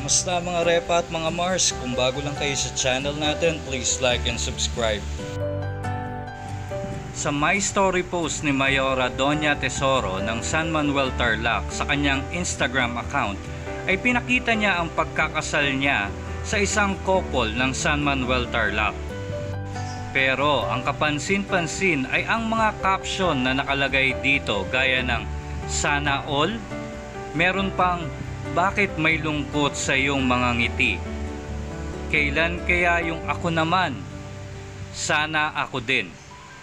Kumusta mga Repa at mga Mars? Kung bago lang kayo sa channel natin, please like and subscribe. Sa My Story post ni Mayora Donya Tesoro ng San Manuel Tarlac sa kanyang Instagram account ay pinakita niya ang pagkakasal niya sa isang couple ng San Manuel Tarlac. Pero ang kapansin-pansin ay ang mga caption na nakalagay dito gaya ng sana all, meron pang bakit may lungkot sa iyong mga ngiti, kailan kaya yung ako naman, sana ako din.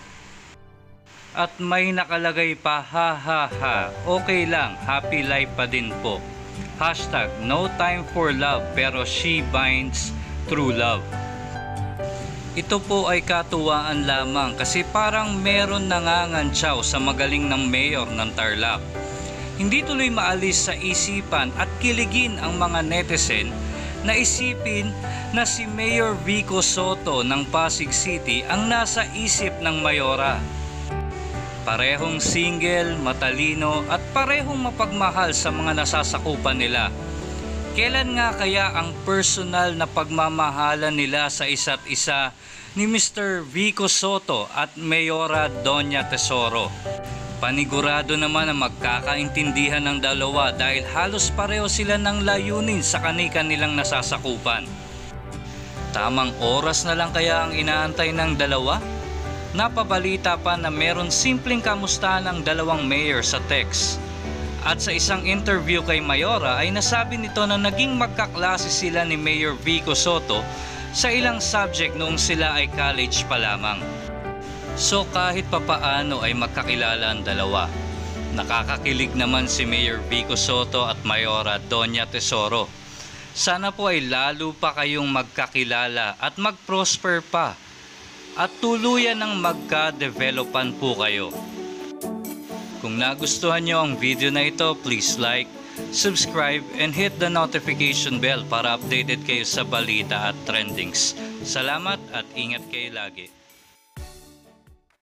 At may nakalagay pa ha ha ha, okay lang, happy life pa din po. Hashtag no time for love pero she binds true love. Ito po ay katuwaan lamang kasi parang meron nangangantsaw sa magaling ng mayor ng Tarlac. Hindi tuloy maalis sa isipan at kiligin ang mga netizen na isipin na si Mayor Vico Sotto ng Pasig City ang nasa isip ng Mayora. Parehong single, matalino at parehong mapagmahal sa mga nasasakupan nila. Kailan nga kaya ang personal na pagmamahalan nila sa isa't isa ni Mr. Vico Sotto at Mayora Donya Tesoro? Panigurado naman na magkakaintindihan ng dalawa dahil halos pareho sila ng layunin sa kani-kanilang nasasakupan. Tamang oras na lang kaya ang inaantay ng dalawa? Napabalita pa na meron simpleng kamustahan ng dalawang mayor sa text. At sa isang interview kay Mayora ay nasabi nito na naging magkaklase sila ni Mayor Vico Sotto sa ilang subject noong sila ay college pa lamang. So kahit papaano ay magkakilala ang dalawa. Nakakakilig naman si Mayor Vico Sotto at Mayora Donya Tesoro. Sana po ay lalo pa kayong magkakilala at mag-prosper pa at tuluyan ng magka-developan po kayo. Kung nagustuhan nyo ang video na ito, please like, subscribe, and hit the notification bell para updated kayo sa balita at trendings. Salamat at ingat kayo lagi.